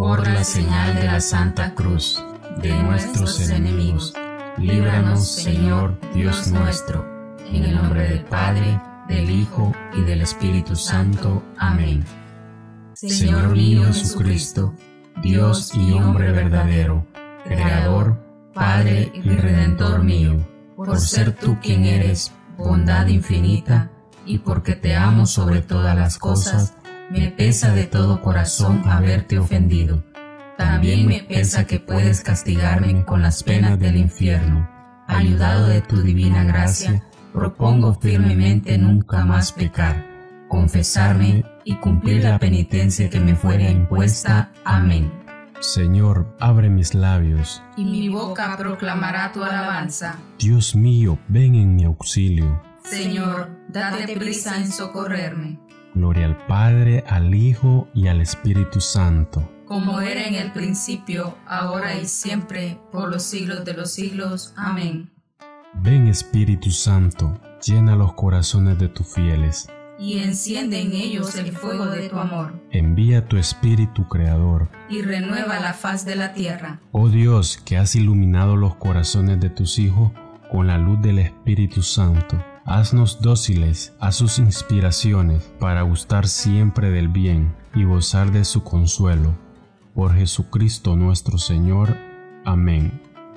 por la señal de la Santa Cruz de nuestros enemigos, líbranos, Señor Dios nuestro, en el nombre del Padre, del Hijo y del Espíritu Santo. Amén. Señor mío Jesucristo, Dios y hombre verdadero, Creador, Padre y Redentor mío, por ser tú quien eres, bondad infinita, y porque te amo sobre todas las cosas, me pesa de todo corazón haberte ofendido. También me pesa que puedes castigarme con las penas del infierno. Ayudado de tu divina gracia, propongo firmemente nunca más pecar, confesarme y cumplir la penitencia que me fuera impuesta. Amén. Señor, abre mis labios, y mi boca proclamará tu alabanza. Dios mío, ven en mi auxilio. Señor, date prisa en socorrerme. Gloria al Padre, al Hijo y al Espíritu Santo, como era en el principio, ahora y siempre, por los siglos de los siglos. Amén. Ven, Espíritu Santo, llena los corazones de tus fieles, y enciende en ellos el fuego de tu amor. Envía tu Espíritu Creador, y renueva la faz de la tierra. Oh Dios, que has iluminado los corazones de tus hijos con la luz del Espíritu Santo, haznos dóciles a sus inspiraciones para gustar siempre del bien y gozar de su consuelo. Por Jesucristo nuestro Señor. Amén.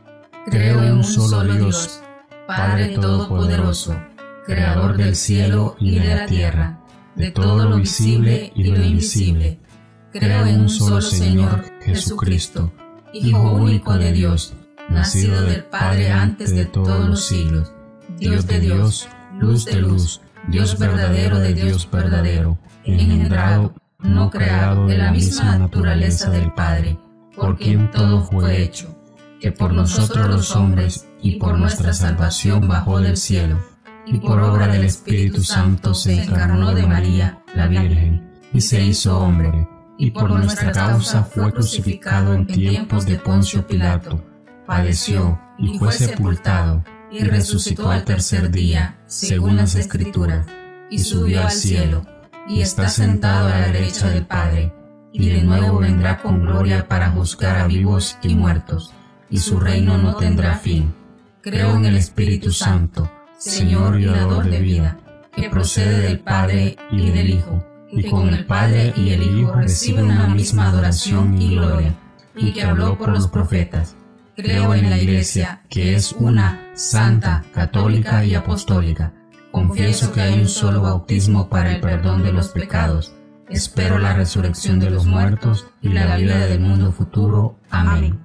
Creo en un solo Dios, Padre Todopoderoso, Creador del cielo y de la tierra, de todo lo visible y lo invisible. Creo en un solo Señor, Jesucristo, Hijo único de Dios, nacido del Padre antes de todos los siglos, Dios de Dios, luz de luz, Dios verdadero de Dios verdadero, engendrado, no creado, de la misma naturaleza del Padre, por quien todo fue hecho, que por nosotros los hombres y por nuestra salvación bajó del cielo, y por obra del Espíritu Santo se encarnó de María, la Virgen, y se hizo hombre, y por nuestra causa fue crucificado en tiempos de Poncio Pilato, padeció y fue sepultado, y resucitó al tercer día, según las Escrituras, y subió al cielo, y está sentado a la derecha del Padre, y de nuevo vendrá con gloria para juzgar a vivos y muertos, y su reino no tendrá fin. Creo en el Espíritu Santo, Señor y dador de vida, que procede del Padre y del Hijo, y con el Padre y el Hijo recibe una misma adoración y gloria, y que habló por los profetas. Creo en la Iglesia, que es una, santa, católica y apostólica. Confieso que hay un solo bautismo para el perdón de los pecados. Espero la resurrección de los muertos y la vida del mundo futuro. Amén.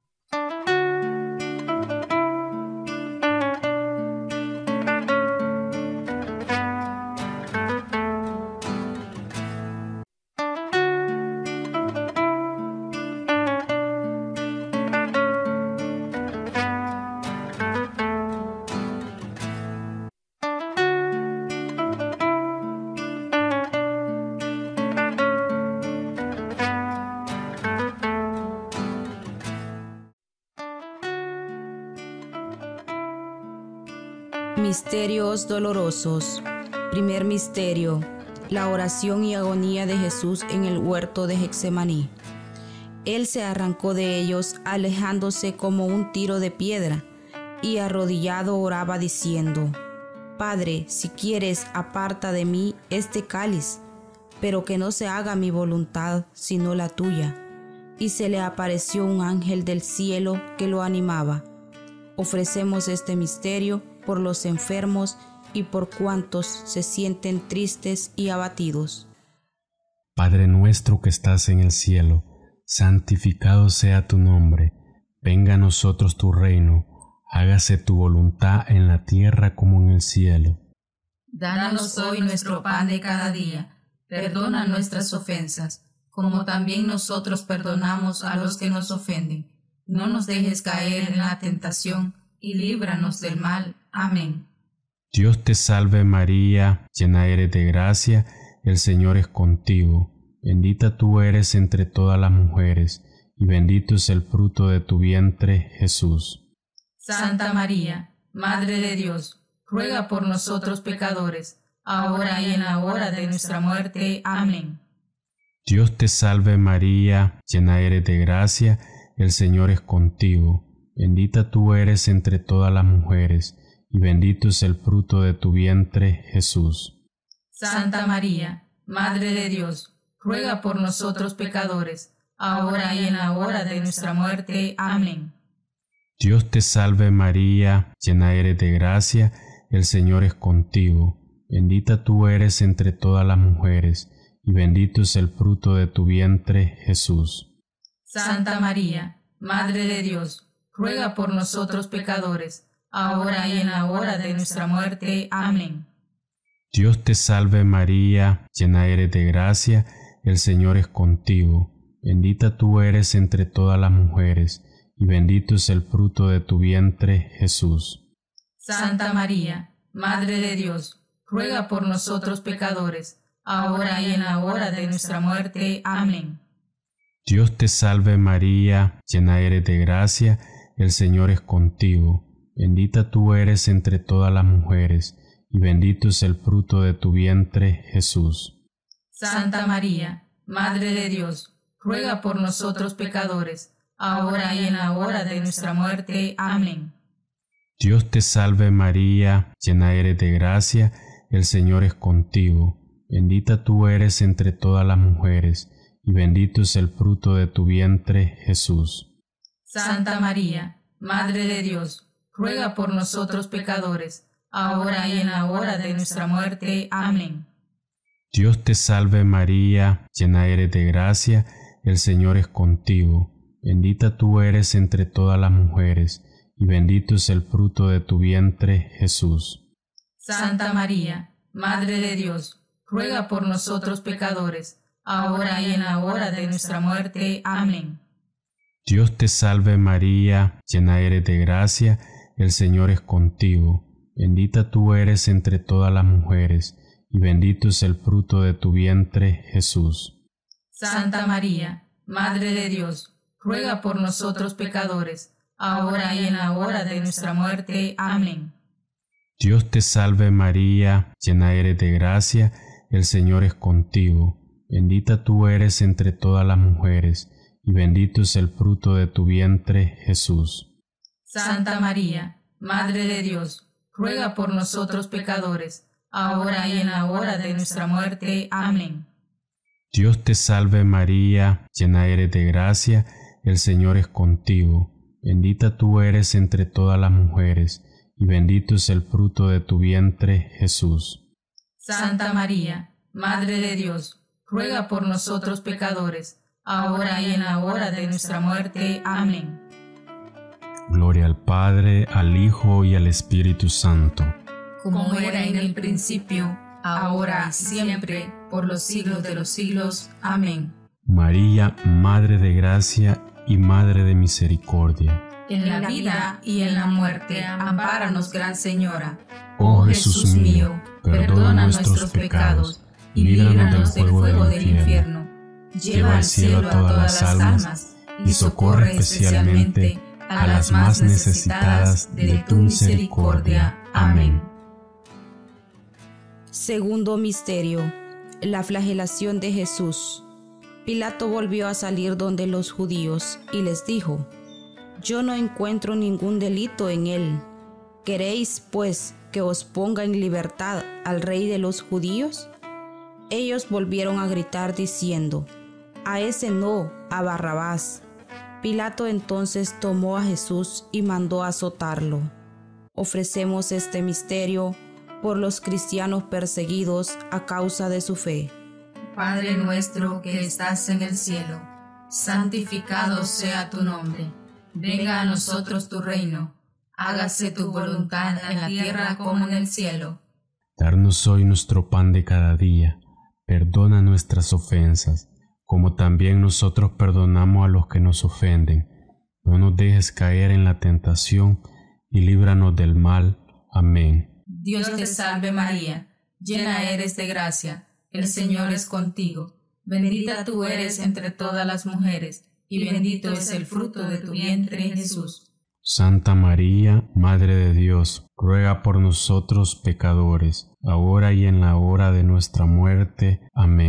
Misterios dolorosos. Primer misterio: la oración y agonía de Jesús en el huerto de Getsemaní. Él se arrancó de ellos, alejándose como un tiro de piedra, y arrodillado oraba diciendo: Padre, si quieres, aparta de mí este cáliz, pero que no se haga mi voluntad, sino la tuya. Y se le apareció un ángel del cielo que lo animaba. Ofrecemos este misterio por los enfermos y por cuantos se sienten tristes y abatidos. Padre nuestro que estás en el cielo, santificado sea tu nombre. Venga a nosotros tu reino. Hágase tu voluntad en la tierra como en el cielo. Danos hoy nuestro pan de cada día. Perdona nuestras ofensas, como también nosotros perdonamos a los que nos ofenden. No nos dejes caer en la tentación, y líbranos del mal. Amén. Dios te salve María, llena eres de gracia, el Señor es contigo. Bendita tú eres entre todas las mujeres, y bendito es el fruto de tu vientre, Jesús. Santa María, Madre de Dios, ruega por nosotros pecadores, ahora y en la hora de nuestra muerte. Amén. Dios te salve María, llena eres de gracia, el Señor es contigo. Bendita tú eres entre todas las mujeres, y bendito es el fruto de tu vientre, Jesús. Santa María, Madre de Dios, ruega por nosotros pecadores, ahora y en la hora de nuestra muerte. Amén. Dios te salve María, llena eres de gracia, el Señor es contigo. Bendita tú eres entre todas las mujeres, y bendito es el fruto de tu vientre, Jesús. Santa María, Madre de Dios, ruega por nosotros pecadores, ahora y en la hora de nuestra muerte. Amén. Dios te salve María, llena eres de gracia, el Señor es contigo. Bendita tú eres entre todas las mujeres, y bendito es el fruto de tu vientre, Jesús. Santa María, Madre de Dios, ruega por nosotros pecadores, ahora y en la hora de nuestra muerte. Amén. Dios te salve María, llena eres de gracia, el Señor es contigo. Bendita tú eres entre todas las mujeres, y bendito es el fruto de tu vientre, Jesús. Santa María, Madre de Dios, ruega por nosotros pecadores, ahora y en la hora de nuestra muerte. Amén. Dios te salve María, llena eres de gracia, el Señor es contigo. Bendita tú eres entre todas las mujeres, y bendito es el fruto de tu vientre, Jesús. Santa María, Madre de Dios, ruega por nosotros pecadores, ahora y en la hora de nuestra muerte. Amén. Dios te salve María, llena eres de gracia, el Señor es contigo. Bendita tú eres entre todas las mujeres, y bendito es el fruto de tu vientre, Jesús. Santa María, Madre de Dios, ruega por nosotros pecadores, ahora y en la hora de nuestra muerte. Amén. Dios te salve María, llena eres de gracia, el Señor es contigo. Bendita tú eres entre todas las mujeres, y bendito es el fruto de tu vientre, Jesús. Santa María, Madre de Dios, ruega por nosotros pecadores, ahora y en la hora de nuestra muerte. Amén. Dios te salve María, llena eres de gracia, el Señor es contigo. Bendita tú eres entre todas las mujeres, y bendito es el fruto de tu vientre, Jesús. Santa María, Madre de Dios, ruega por nosotros pecadores, ahora y en la hora de nuestra muerte. Amén. Dios te salve María, llena eres de gracia, el Señor es contigo. Bendita tú eres entre todas las mujeres, y bendito es el fruto de tu vientre, Jesús. Santa María, Madre de Dios, ruega por nosotros pecadores, ahora y en la hora de nuestra muerte. Amén. Gloria al Padre, al Hijo y al Espíritu Santo. Como era en el principio, ahora y siempre, por los siglos de los siglos. Amén. María, Madre de gracia y Madre de misericordia. En la vida y en la muerte, ampáranos, Gran Señora. Oh Jesús mío, perdona nuestros pecados y líbranos del fuego del infierno. Lleva al cielo a todas las almas y socorre especialmente a las más necesitadas de tu misericordia. Amén. Segundo misterio: la flagelación de Jesús. Pilato volvió a salir donde los judíos y les dijo: Yo no encuentro ningún delito en él. ¿Queréis, pues, que os ponga en libertad al rey de los judíos? Ellos volvieron a gritar diciendo: A ese no, a Barrabás. Pilato entonces tomó a Jesús y mandó azotarlo. Ofrecemos este misterio por los cristianos perseguidos a causa de su fe. Padre nuestro que estás en el cielo, santificado sea tu nombre. Venga a nosotros tu reino. Hágase tu voluntad en la tierra como en el cielo. Darnos hoy nuestro pan de cada día. Perdona nuestras ofensas, como también nosotros perdonamos a los que nos ofenden. No nos dejes caer en la tentación y líbranos del mal. Amén. Dios te salve María, llena eres de gracia, el Señor es contigo. Bendita tú eres entre todas las mujeres, y bendito es el fruto de tu vientre, Jesús. Santa María, Madre de Dios, ruega por nosotros pecadores, ahora y en la hora de nuestra muerte. Amén.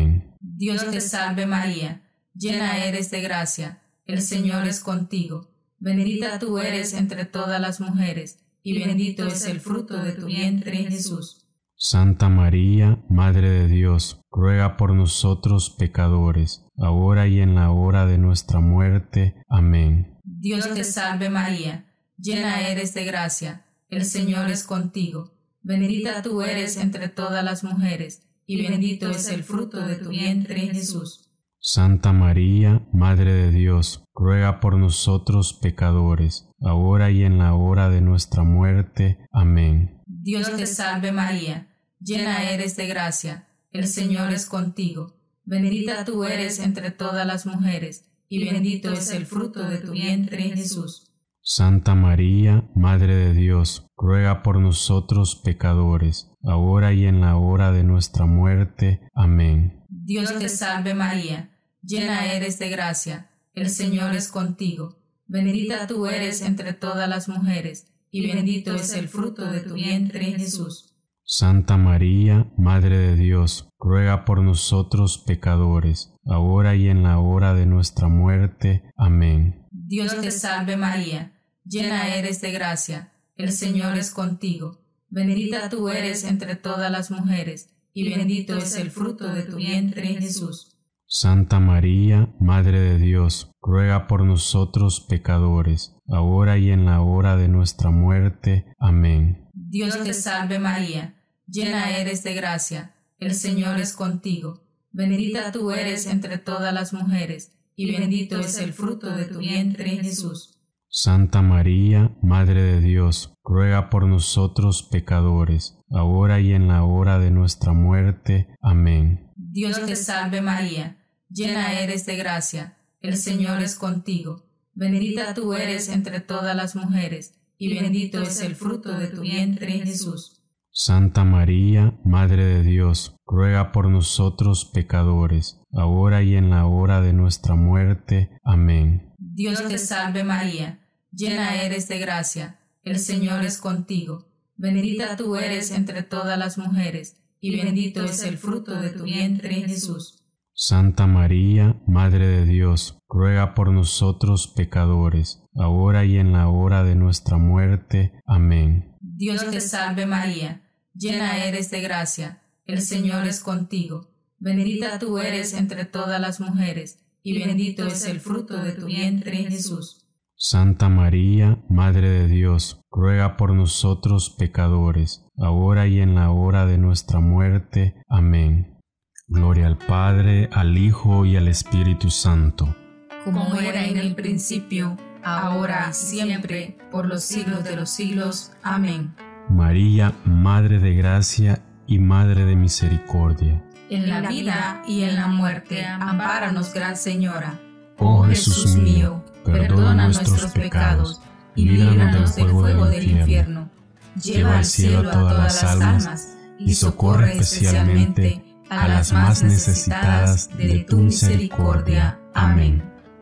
Dios te salve María, llena eres de gracia, el Señor es contigo. Bendita tú eres entre todas las mujeres, y bendito es el fruto de tu vientre, Jesús. Santa María, Madre de Dios, ruega por nosotros pecadores, ahora y en la hora de nuestra muerte. Amén. Dios te salve María, llena eres de gracia, el Señor es contigo. Bendita tú eres entre todas las mujeres, y bendito es el fruto de tu vientre, Jesús. Santa María, Madre de Dios, ruega por nosotros pecadores, ahora y en la hora de nuestra muerte. Amén. Dios te salve María, llena eres de gracia, el Señor es contigo. Bendita tú eres entre todas las mujeres, y bendito es el fruto de tu vientre, Jesús. Santa María, Madre de Dios, ruega por nosotros pecadores, ahora y en la hora de nuestra muerte. Amén. Dios te salve María, llena eres de gracia, el Señor es contigo. Bendita tú eres entre todas las mujeres, y bendito es el fruto de tu vientre, Jesús. Santa María, Madre de Dios, ruega por nosotros pecadores, ahora y en la hora de nuestra muerte. Amén. Dios te salve María, llena eres de gracia, el Señor es contigo. Bendita tú eres entre todas las mujeres, y bendito es el fruto de tu vientre, Jesús. Santa María, Madre de Dios, ruega por nosotros pecadores, ahora y en la hora de nuestra muerte. Amén. Dios te salve María, llena eres de gracia, el Señor es contigo. Bendita tú eres entre todas las mujeres, y bendito es el fruto de tu vientre, Jesús. Santa María, Madre de Dios, ruega por nosotros pecadores, ahora y en la hora de nuestra muerte. Amén. Dios te salve María, llena eres de gracia, el Señor es contigo. Bendita tú eres entre todas las mujeres, y bendito es el fruto de tu vientre, Jesús. Santa María, Madre de Dios, ruega por nosotros pecadores, ahora y en la hora de nuestra muerte. Amén. Dios te salve María, llena eres de gracia, el Señor es contigo. Bendita tú eres entre todas las mujeres, y bendito es el fruto de tu vientre, Jesús. Santa María, Madre de Dios, ruega por nosotros pecadores, ahora y en la hora de nuestra muerte. Amén. Dios te salve María, llena eres de gracia, el Señor es contigo. Bendita tú eres entre todas las mujeres, y bendito es el fruto de tu vientre, Jesús. Santa María, Madre de Dios, ruega por nosotros pecadores, ahora y en la hora de nuestra muerte. Amén. Gloria al Padre, al Hijo y al Espíritu Santo. Como era en el principio, ahora y siempre, por los siglos de los siglos. Amén. María, Madre de Gracia y Madre de Misericordia. En la vida y en la muerte, ampáranos, Gran Señora. Oh Jesús mío, perdona nuestros pecados y líbranos del fuego del infierno. Lleva al cielo a todas las almas y socorre especialmente a las más necesitadas de tu misericordia. Amén.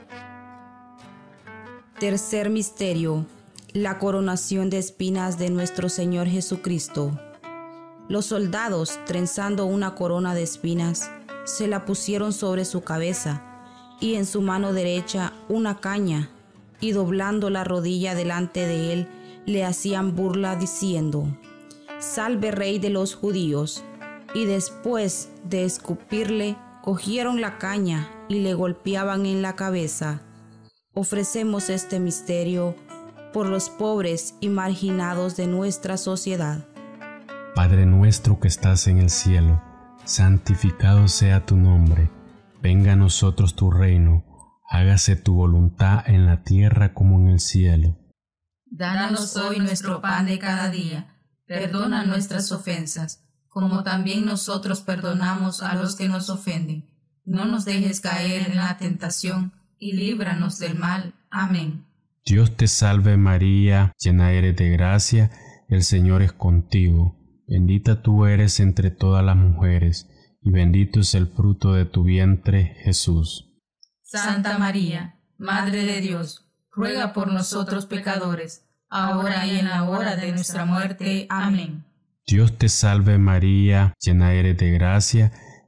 Tercer misterio: la coronación de espinas de nuestro Señor Jesucristo. Los soldados, trenzando una corona de espinas, se la pusieron sobre su cabeza, y en su mano derecha una caña, y doblando la rodilla delante de él, le hacían burla diciendo: Salve, Rey de los Judíos. Y después de escupirle, cogieron la caña y le golpeaban en la cabeza. Ofrecemos este misterio por los pobres y marginados de nuestra sociedad. Padre nuestro que estás en el cielo, santificado sea tu nombre. Venga a nosotros tu reino, hágase tu voluntad en la tierra como en el cielo. Danos hoy nuestro pan de cada día, perdona nuestras ofensas, como también nosotros perdonamos a los que nos ofenden. No nos dejes caer en la tentación, y líbranos del mal. Amén. Dios te salve María, llena eres de gracia, el Señor es contigo. Bendita tú eres entre todas las mujeres, y bendito es el fruto de tu vientre, Jesús. Santa María, Madre de Dios, ruega por nosotros pecadores, ahora y en la hora de nuestra muerte. Amén. Dios te salve María, llena eres de gracia,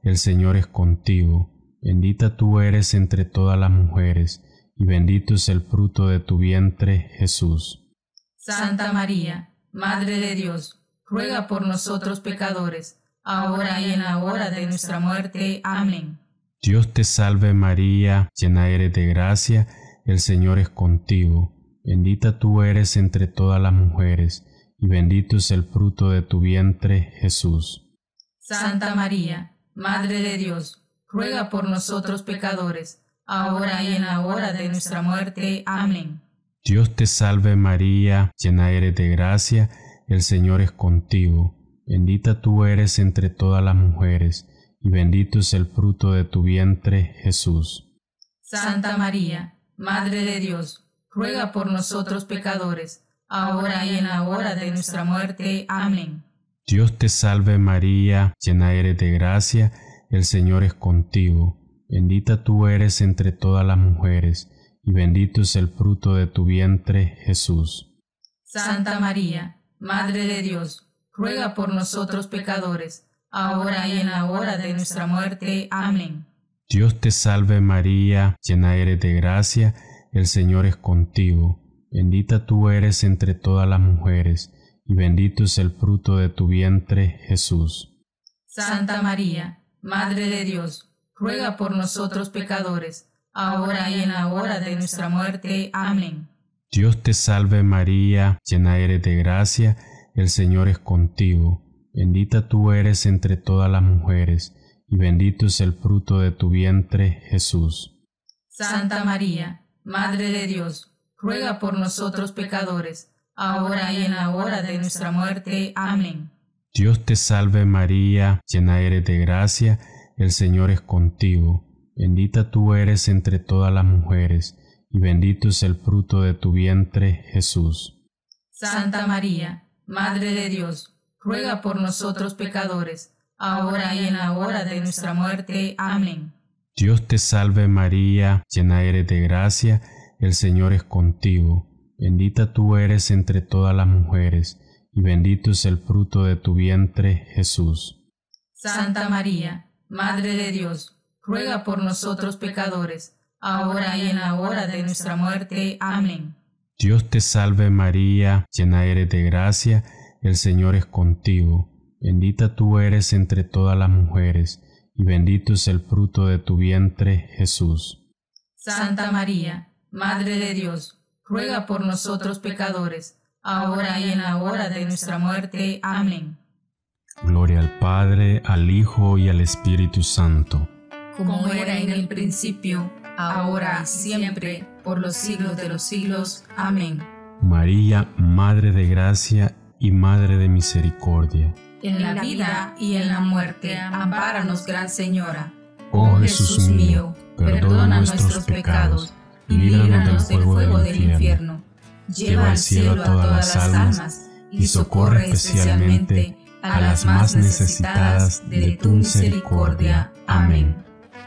el Señor es contigo. Bendita tú eres entre todas las mujeres, y bendito es el fruto de tu vientre, Jesús. Santa María, Madre de Dios, ruega por nosotros pecadores, ahora y en la hora de nuestra muerte. Amén. Dios te salve María, llena eres de gracia, el Señor es contigo. Bendita tú eres entre todas las mujeres, y bendito es el fruto de tu vientre, Jesús. Santa María, Madre de Dios, ruega por nosotros pecadores, ahora y en la hora de nuestra muerte. Amén. Dios te salve María, llena eres de gracia, el Señor es contigo. Bendita tú eres entre todas las mujeres, y bendito es el fruto de tu vientre, Jesús. Santa María, Madre de Dios, ruega por nosotros pecadores, ahora y en la hora de nuestra muerte. Amén. Dios te salve María, llena eres de gracia, el Señor es contigo. Bendita tú eres entre todas las mujeres, y bendito es el fruto de tu vientre, Jesús. Santa María, Madre de Dios, ruega por nosotros pecadores, ahora y en la hora de nuestra muerte. Amén. Dios te salve María, llena eres de gracia, el Señor es contigo. Bendita tú eres entre todas las mujeres, y bendito es el fruto de tu vientre, Jesús. Santa María, Madre de Dios, ruega por nosotros pecadores, ahora y en la hora de nuestra muerte. Amén. Dios te salve María, llena eres de gracia, el Señor es contigo. Bendita tú eres entre todas las mujeres, y bendito es el fruto de tu vientre, Jesús. Santa María, Madre de Dios, ruega por nosotros pecadores, ahora y en la hora de nuestra muerte. Amén. Dios te salve María, llena eres de gracia, el Señor es contigo. Bendita tú eres entre todas las mujeres, y bendito es el fruto de tu vientre, Jesús. Santa María, Madre de Dios, ruega por nosotros pecadores, ahora y en la hora de nuestra muerte. Amén. Dios te salve María, llena eres de gracia, el Señor es contigo. Bendita tú eres entre todas las mujeres, y bendito es el fruto de tu vientre, Jesús. Santa María, Madre de Dios, ruega por nosotros pecadores, ahora y en la hora de nuestra muerte. Amén. Dios te salve María, llena eres de gracia, el Señor es contigo. Bendita tú eres entre todas las mujeres, y bendito es el fruto de tu vientre, Jesús. Santa María, Madre de Dios, ruega por nosotros pecadores, ahora y en la hora de nuestra muerte. Amén. Gloria al Padre, al Hijo y al Espíritu Santo. Como era en el principio, ahora y siempre, por los siglos de los siglos. Amén. María, Madre de gracia y Madre de misericordia. En la vida y en la muerte, ampáranos, Gran Señora. Oh Jesús mío, perdona nuestros pecados y líbranos del fuego del infierno. Lleva al cielo a todas las almas y socorre especialmente a las más necesitadas de tu misericordia. Amén.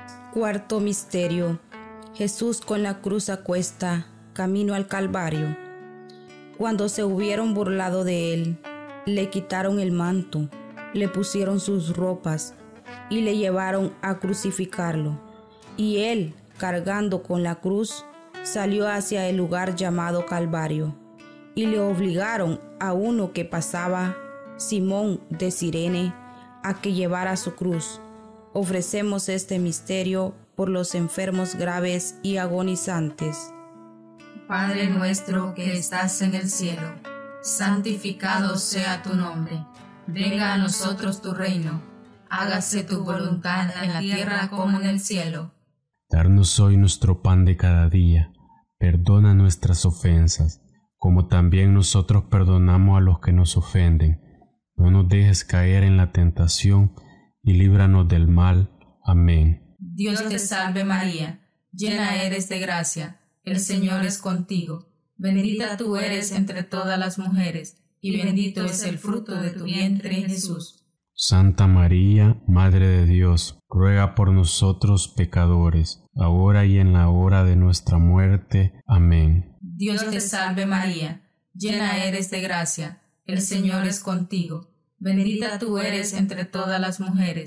Cuarto misterio. Jesús con la cruz a cuesta, camino al Calvario. Cuando se hubieron burlado de él, le quitaron el manto, le pusieron sus ropas y le llevaron a crucificarlo. Y él, cargando con la cruz, salió hacia el lugar llamado Calvario. Y le obligaron a uno que pasaba, Simón de Cirene, a que llevara su cruz. Ofrecemos este misterio por los enfermos graves y agonizantes. Padre nuestro que estás en el cielo, santificado sea tu nombre. Venga a nosotros tu reino. Hágase tu voluntad en la tierra como en el cielo. Darnos hoy nuestro pan de cada día. Perdona nuestras ofensas, como también nosotros perdonamos a los que nos ofenden. No nos dejes caer en la tentación y líbranos del mal. Amén. Dios te salve María, llena eres de gracia, el Señor es contigo. Bendita tú eres entre todas las mujeres, y bendito es el fruto de tu vientre, Jesús. Santa María, Madre de Dios, ruega por nosotros pecadores, ahora y en la hora de nuestra muerte. Amén. Dios te salve María, llena eres de gracia, el Señor es contigo. Bendita tú eres entre todas las mujeres, y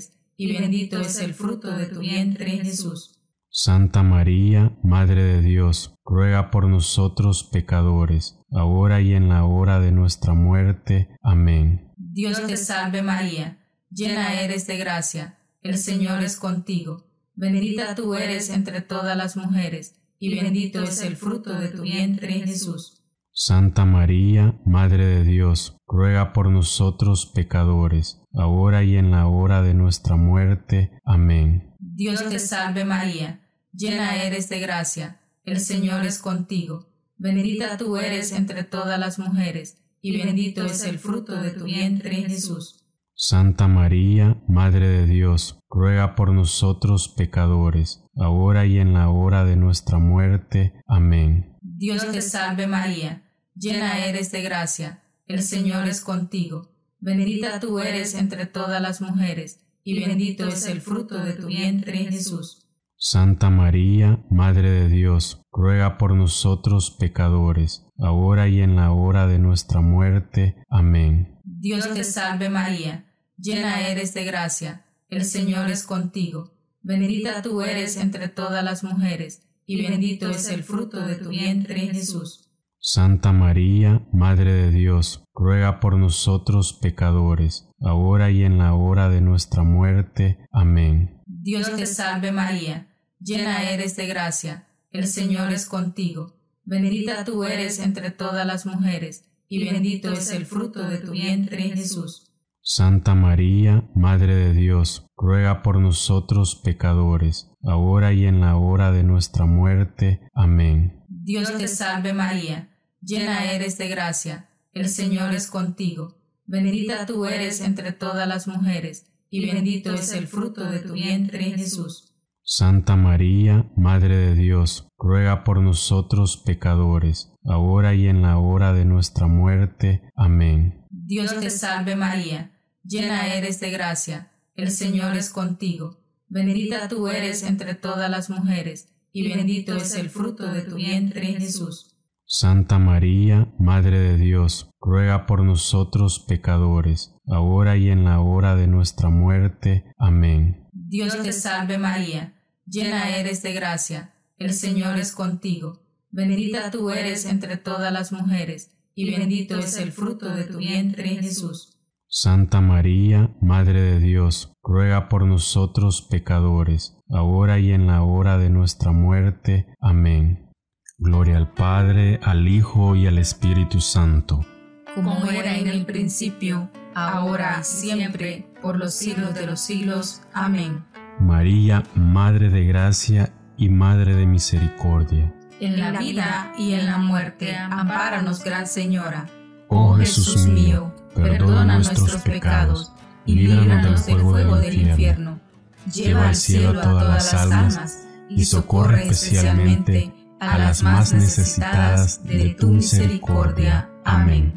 y bendito es el fruto de tu vientre, Jesús. Santa María, Madre de Dios, ruega por nosotros pecadores, ahora y en la hora de nuestra muerte. Amén. Dios te salve María, llena eres de gracia, el Señor es contigo. Bendita tú eres entre todas las mujeres, y bendito es el fruto de tu vientre, Jesús. Santa María, Madre de Dios, ruega por nosotros pecadores, ahora y en la hora de nuestra muerte. Amén. Dios te salve María, llena eres de gracia, el Señor es contigo. Bendita tú eres entre todas las mujeres, y bendito es el fruto de tu vientre, Jesús. Santa María, Madre de Dios, ruega por nosotros pecadores, ahora y en la hora de nuestra muerte. Amén. Dios te salve María, llena eres de gracia, el Señor es contigo. Bendita tú eres entre todas las mujeres, y bendito es el fruto de tu vientre, Jesús. Santa María, Madre de Dios, ruega por nosotros pecadores, ahora y en la hora de nuestra muerte. Amén. Dios te salve María, llena eres de gracia, el Señor es contigo. Bendita tú eres entre todas las mujeres, y bendito es el fruto de tu vientre, Jesús. Santa María, Madre de Dios, ruega por nosotros pecadores, ahora y en la hora de nuestra muerte. Amén. Dios te salve María, llena eres de gracia, el Señor es contigo. Bendita tú eres entre todas las mujeres, y bendito es el fruto de tu vientre, Jesús. Santa María, Madre de Dios, ruega por nosotros pecadores, ahora y en la hora de nuestra muerte. Amén. Dios te salve María, llena eres de gracia, el Señor es contigo. Bendita tú eres entre todas las mujeres, y bendito es el fruto de tu vientre, Jesús. Santa María, Madre de Dios, ruega por nosotros pecadores, ahora y en la hora de nuestra muerte. Amén. Dios te salve María, llena eres de gracia, el Señor es contigo. Bendita tú eres entre todas las mujeres, y bendito es el fruto de tu vientre, Jesús. Santa María, Madre de Dios, ruega por nosotros pecadores, ahora y en la hora de nuestra muerte. Amén. Dios te salve María, llena eres de gracia, el Señor es contigo. Bendita tú eres entre todas las mujeres, y bendito es el fruto de tu vientre, Jesús. Santa María, Madre de Dios, ruega por nosotros pecadores, ahora y en la hora de nuestra muerte. Amén. Gloria al Padre, al Hijo y al Espíritu Santo. Como era en el principio, ahora y siempre, por los siglos de los siglos. Amén. María, Madre de Gracia y Madre de Misericordia. En la vida y en la muerte, ampáranos, Gran Señora. Oh Jesús mío, perdona nuestros pecados y líbranos del fuego del infierno. Lleva al cielo a todas las almas y socorre especialmente a las más necesitadas de tu misericordia. Amén.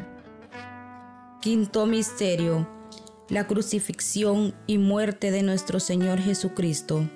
Quinto misterio: la crucifixión y muerte de nuestro Señor Jesucristo.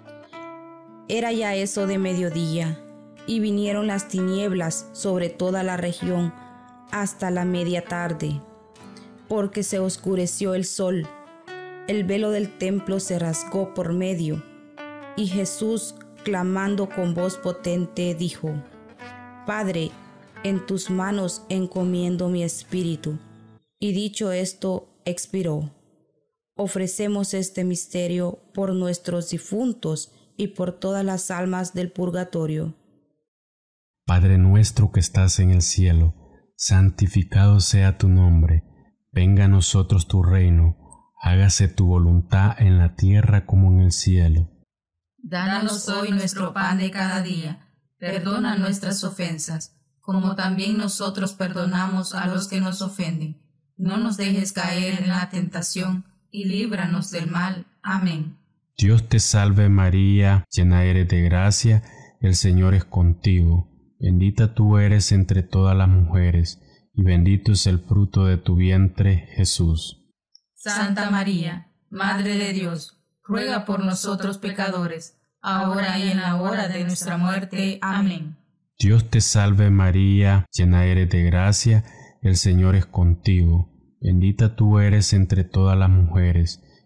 Era ya eso de mediodía, y vinieron las tinieblas sobre toda la región hasta la media tarde, porque se oscureció el sol. El velo del templo se rasgó por medio, y Jesús, clamando con voz potente, dijo: Padre, en tus manos encomiendo mi espíritu. Y dicho esto, expiró. Ofrecemos este misterio por nuestros difuntos y por todas las almas del purgatorio. Padre nuestro que estás en el cielo, santificado sea tu nombre. Venga a nosotros tu reino. Hágase tu voluntad en la tierra como en el cielo. Danos hoy nuestro pan de cada día. Perdona nuestras ofensas, como también nosotros perdonamos a los que nos ofenden. No nos dejes caer en la tentación, y líbranos del mal. Amén. Dios te salve María, llena eres de gracia, el Señor es contigo. Bendita tú eres entre todas las mujeres, y bendito es el fruto de tu vientre, Jesús. Santa María, Madre de Dios, ruega por nosotros pecadores, ahora y en la hora de nuestra muerte. Amén. Dios te salve María, llena eres de gracia, el Señor es contigo. Bendita tú eres entre todas las mujeres,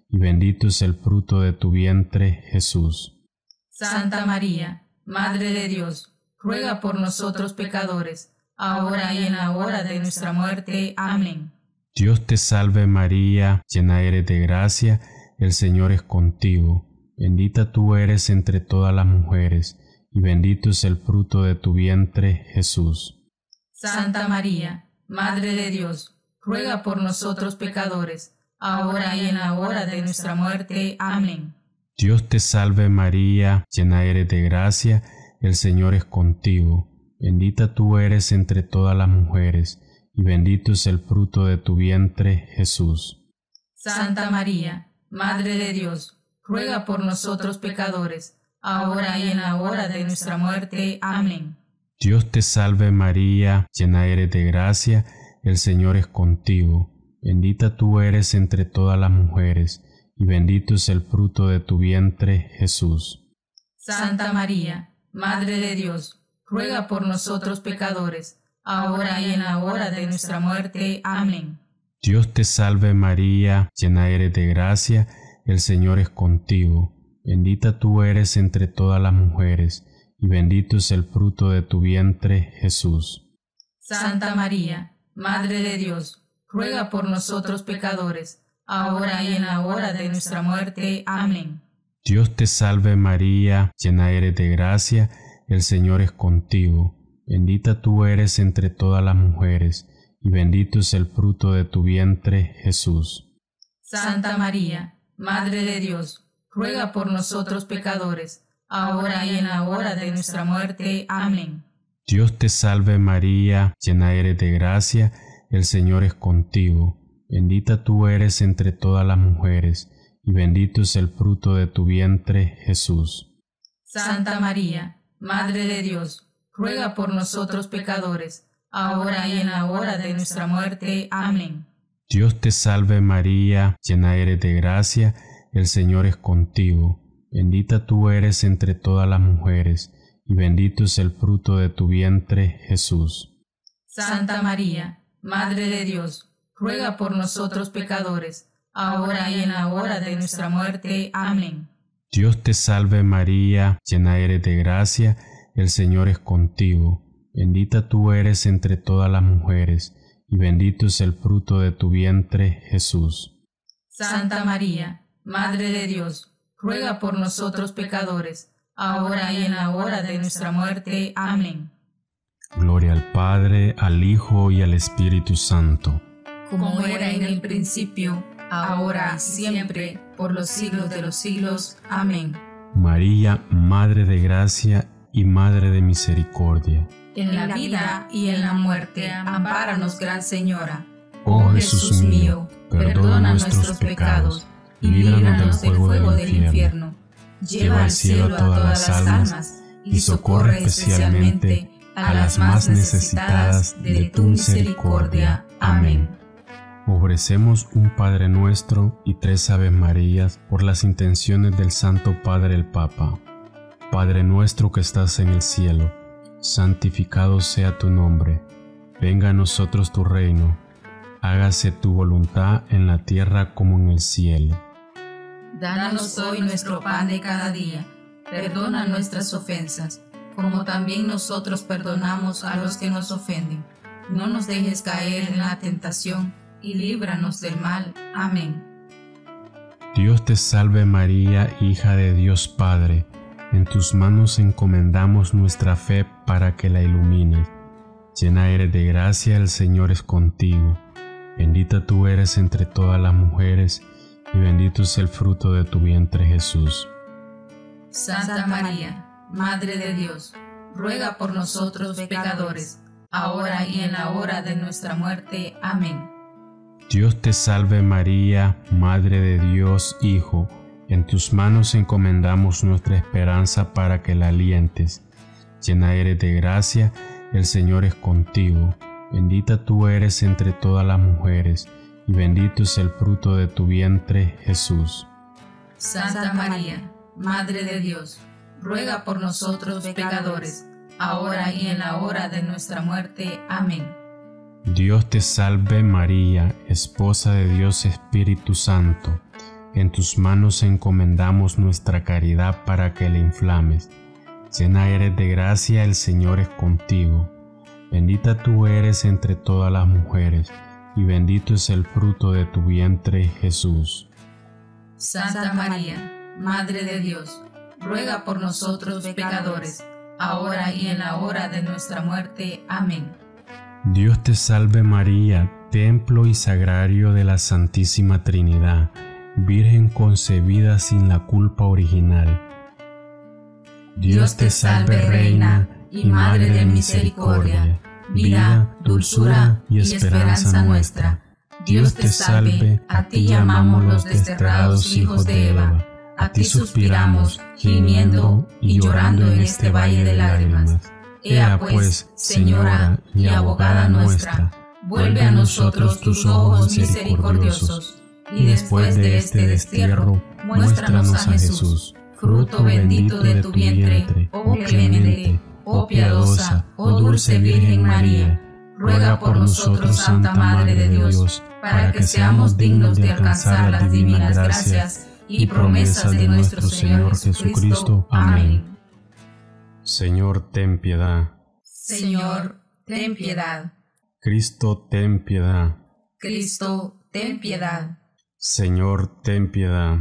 y bendito es el fruto de tu vientre, Jesús. Santa María, Madre de Dios, ruega por nosotros pecadores, ahora y en la hora de nuestra muerte. Amén. Dios te salve María, llena eres de gracia, el Señor es contigo. Bendita tú eres entre todas las mujeres, y bendito es el fruto de tu vientre, Jesús. Santa María, Madre de Dios, ruega por nosotros pecadores, ahora y en la hora de nuestra muerte. Amén. Dios te salve María, llena eres de gracia, el Señor es contigo. Bendita tú eres entre todas las mujeres, y bendito es el fruto de tu vientre, Jesús. Santa María, Madre de Dios, ruega por nosotros pecadores, ahora y en la hora de nuestra muerte. Amén. Dios te salve María, llena eres de gracia, el Señor es contigo. Bendita tú eres entre todas las mujeres, y bendito es el fruto de tu vientre, Jesús. Santa María, Madre de Dios, ruega por nosotros pecadores, ahora y en la hora de nuestra muerte. Amén. Dios te salve María, llena eres de gracia, el Señor es contigo. Bendita tú eres entre todas las mujeres, y bendito es el fruto de tu vientre, Jesús. Santa María, Madre de Dios, ruega por nosotros pecadores, ahora y en la hora de nuestra muerte. Amén. Dios te salve María, llena eres de gracia, el Señor es contigo. Bendita tú eres entre todas las mujeres, y bendito es el fruto de tu vientre, Jesús. Santa María, Madre de Dios, ruega por nosotros pecadores, ahora y en la hora de nuestra muerte. Amén. Dios te salve María, llena eres de gracia, el Señor es contigo. Bendita tú eres entre todas las mujeres, y bendito es el fruto de tu vientre, Jesús. Santa María, Madre de Dios, ruega por nosotros pecadores, ahora y en la hora de nuestra muerte. Amén. Dios te salve María, llena eres de gracia, el Señor es contigo. Bendita tú eres entre todas las mujeres, y bendito es el fruto de tu vientre, Jesús. Santa María, Madre de Dios, ruega por nosotros pecadores, ahora y en la hora de nuestra muerte. Amén. Dios te salve María, llena eres de gracia, el Señor es contigo. Bendita tú eres entre todas las mujeres, y bendito es el fruto de tu vientre, Jesús. Santa María, Madre de Dios, ruega por nosotros pecadores, ahora y en la hora de nuestra muerte. Amén. Gloria al Padre, al Hijo y al Espíritu Santo. Como era en el principio, ahora y siempre, por los siglos de los siglos. Amén. María, Madre de gracia y Madre de misericordia. En la vida y en la muerte, ampáranos, Gran Señora. Oh Jesús mío, perdona nuestros pecados y líbranos del fuego del infierno. Lleva al cielo a todas las almas y socorre especialmente a las más necesitadas de tu misericordia. Amén. Ofrecemos un Padre Nuestro y 3 Aves Marías por las intenciones del Santo Padre el Papa. Padre nuestro que estás en el cielo, santificado sea tu nombre. Venga a nosotros tu reino. Hágase tu voluntad en la tierra como en el cielo. Danos hoy nuestro pan de cada día. Perdona nuestras ofensas, como también nosotros perdonamos a los que nos ofenden. No nos dejes caer en la tentación, y líbranos del mal. Amén. Dios te salve María, hija de Dios Padre. En tus manos encomendamos nuestra fe para que la ilumines. Llena eres de gracia, el Señor es contigo. Bendita tú eres entre todas las mujeres, y bendito es el fruto de tu vientre, Jesús. Santa María, Madre de Dios, ruega por nosotros pecadores, ahora y en la hora de nuestra muerte. Amén. Dios te salve María, Madre de Dios Hijo. En tus manos encomendamos nuestra esperanza para que la alientes. Llena eres de gracia, el Señor es contigo. Bendita tú eres entre todas las mujeres, y bendito es el fruto de tu vientre, Jesús. Santa María, Madre de Dios, ruega por nosotros pecadores, ahora y en la hora de nuestra muerte. Amén. Dios te salve María, esposa de Dios Espíritu Santo. En tus manos encomendamos nuestra caridad para que la inflames. Llena eres de gracia, el Señor es contigo. Bendita tú eres entre todas las mujeres, y bendito es el fruto de tu vientre, Jesús. Santa María, Madre de Dios, ruega por nosotros pecadores, ahora y en la hora de nuestra muerte. Amén. Dios te salve María, templo y sagrario de la Santísima Trinidad, Virgen concebida sin la culpa original. Dios te salve, Reina y Madre de misericordia, vida, dulzura y esperanza nuestra. Dios te salve, a ti llamamos los desterrados hijos de Eva, a ti suspiramos, gimiendo y llorando en este valle de lágrimas. Ea pues, Señora y abogada nuestra, vuelve a nosotros tus ojos misericordiosos, y después de este destierro, muéstranos a Jesús, fruto bendito de tu vientre, oh clemente, oh piadosa, oh dulce Virgen María. Ruega por nosotros, Santa Madre de Dios, para que seamos dignos de alcanzar las divinas gracias y promesas de nuestro Señor Jesucristo. Amén. Señor, ten piedad. Señor, ten piedad. Cristo, ten piedad. Cristo, ten piedad. Señor, ten piedad.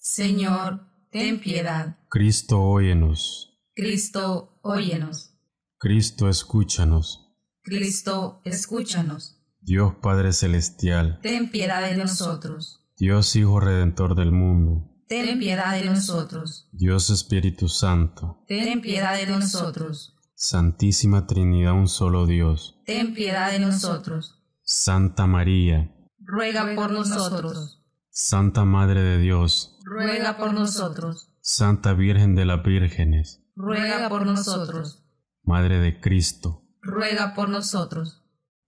Señor, ten piedad. Cristo, óyenos. Cristo, óyenos. Cristo, escúchanos. Cristo, escúchanos. Dios Padre Celestial, ten piedad de nosotros. Dios Hijo Redentor del mundo, ten piedad de nosotros. Dios Espíritu Santo, ten piedad de nosotros. Santísima Trinidad, un solo Dios, ten piedad de nosotros. Santa María, ruega por nosotros. Santa Madre de Dios, ruega por nosotros. Santa Virgen de las Vírgenes, ruega por nosotros. Madre de Cristo, ruega por nosotros.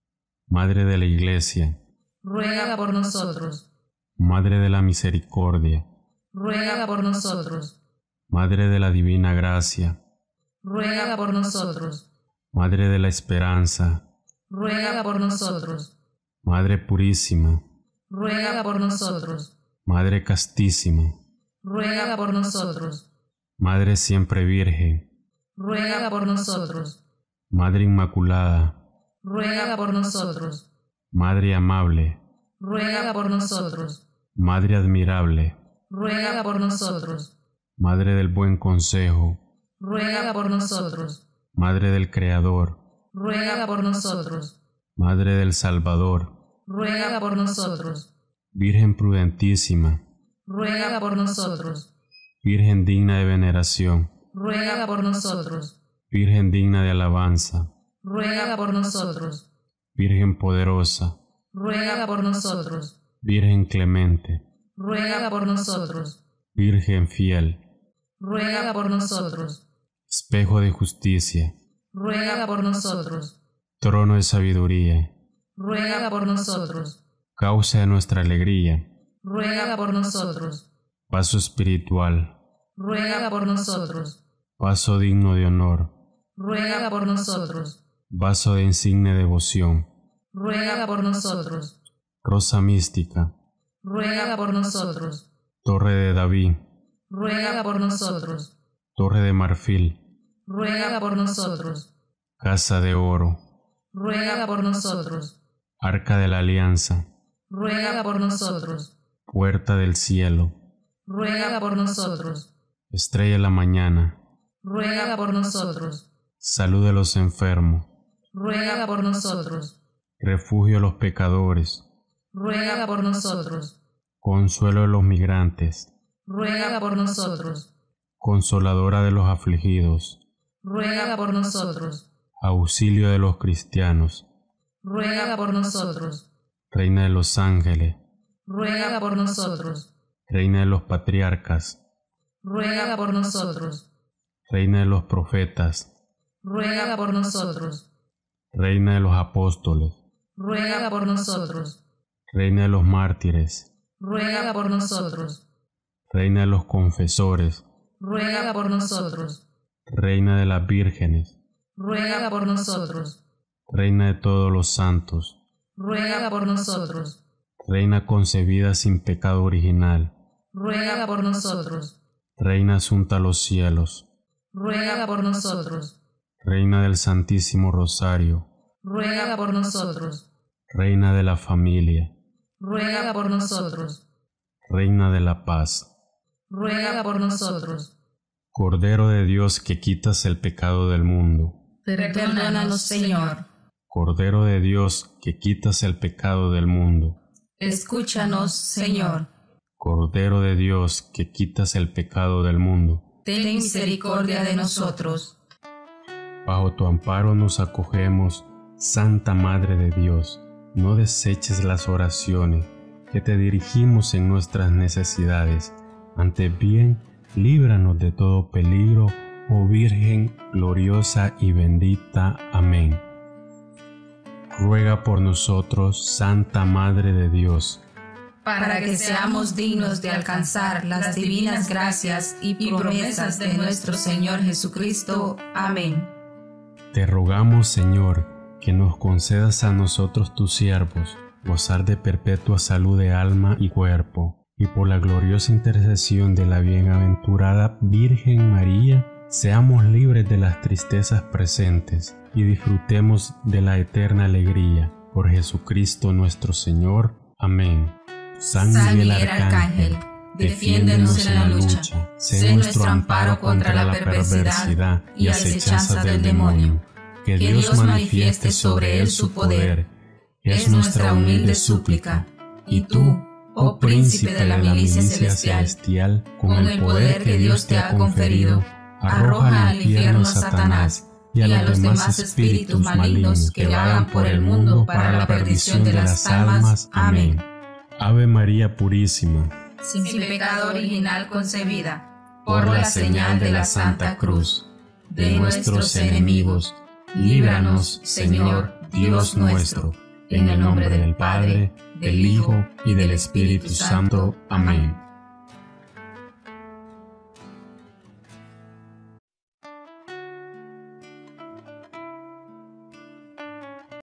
Madre de la Iglesia, ruega por nosotros. Madre de la Misericordia, ruega por nosotros. Madre de la Divina Gracia, ruega por nosotros. Madre de la Esperanza, ruega por nosotros. Madre Purísima, ruega por nosotros. Madre Castísima, ruega por nosotros. Madre Siempre Virgen, ruega por nosotros. Madre Inmaculada, ruega por nosotros. Madre Amable, ruega por nosotros. Madre Admirable, ruega por nosotros. Madre del Buen Consejo, ruega por nosotros. Madre del Creador, ruega por nosotros. Madre del Salvador, ruega por nosotros. Virgen prudentísima, ruega por nosotros. Virgen digna de veneración, ruega por nosotros. Virgen digna de alabanza, ruega por nosotros. Virgen poderosa, ruega por nosotros. Virgen clemente, ruega por nosotros. Virgen fiel, ruega por nosotros. Espejo de justicia, ruega por nosotros. Trono de sabiduría, ruega por nosotros. Causa de nuestra alegría, ruega por nosotros. Paso espiritual, ruega por nosotros. Paso digno de honor, ruega por nosotros. Vaso de insigne devoción, ruega por nosotros. Rosa mística, ruega por nosotros. Torre de David, ruega por nosotros. Torre de marfil, ruega por nosotros. Casa de oro, ruega por nosotros. Arca de la Alianza, ruega por nosotros. Puerta del cielo, ruega por nosotros. Estrella de la mañana, ruega por nosotros. Salud de los enfermos, ruega por nosotros. Refugio de los pecadores, ruega por nosotros. Consuelo de los migrantes, ruega por nosotros. Consoladora de los afligidos, ruega por nosotros. Auxilio de los cristianos, ruega por nosotros. Reina de los ángeles, ruega por nosotros. Reina de los patriarcas, ruega por nosotros. Reina de los profetas, ruega por nosotros. Reina de los apóstoles, ruega por nosotros. Reina de los mártires, ruega por nosotros. Reina de los confesores, ruega por nosotros. Reina de las vírgenes, ruega por nosotros. Reina de todos los santos, ruega por nosotros. Reina concebida sin pecado original, ruega por nosotros. Reina asunta a los cielos, Ruega por nosotros. Reina del Santísimo Rosario, Ruega por nosotros. Reina de la familia, Ruega por nosotros. Reina de la paz, Ruega por nosotros. Cordero de Dios que quitas el pecado del mundo, Perdónanos, Señor. Cordero de Dios que quitas el pecado del mundo, Escúchanos, Señor. Cordero de Dios que quitas el pecado del mundo, Ten misericordia de nosotros. bajo tu amparo nos acogemos, Santa Madre de Dios. No deseches las oraciones que te dirigimos en nuestras necesidades. Antes bien, líbranos de todo peligro, oh Virgen gloriosa y bendita. Amén. Ruega por nosotros, Santa Madre de Dios, para que seamos dignos de alcanzar las divinas gracias y promesas de nuestro Señor Jesucristo. Amén. Te rogamos, Señor, que nos concedas a nosotros tus siervos, gozar de perpetua salud de alma y cuerpo, y por la gloriosa intercesión de la bienaventurada Virgen María, seamos libres de las tristezas presentes y disfrutemos de la eterna alegría. Por Jesucristo nuestro Señor. Amén. San Miguel Arcángel, defiéndenos en la lucha, sé nuestro amparo contra la perversidad y acechanzas del demonio. Que Dios manifieste sobre él su poder, es nuestra humilde súplica. Y tú, oh Príncipe de la milicia celestial, con el poder que Dios te ha conferido, arroja al infierno a Satanás y a los demás espíritus malignos que vagan por el mundo para la perdición de las almas. Amén. Ave María Purísima, sin pecado original concebida, por la señal de la Santa Cruz, de nuestros enemigos, líbranos, Señor, Dios nuestro, en el nombre del Padre, del Hijo y del Espíritu Santo. Amén.